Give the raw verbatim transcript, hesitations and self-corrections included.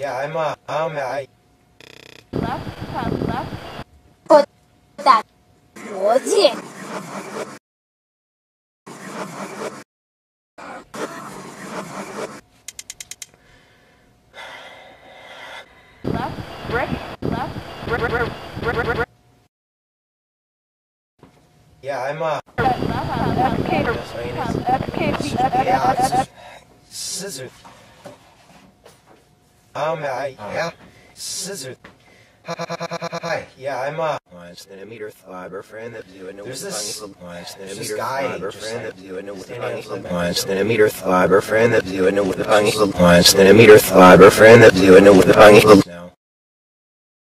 Yeah, I'm uh, um, I. left, cut left. 扩大逻辑。Left, brick, left, brick, brick, brick, brick, brick. Yeah, I'm uh. Left, F K, F K, Yeah, it's just scissor. Um, I yeah, scissor. Hi, yeah, I'm uh. One centimeter fiber friend that do a new There's this one centimeter this guy fiber just friend like that do a new standing up like one centimeter fiber friend that do a new one centimeter fiber friend that do a new now.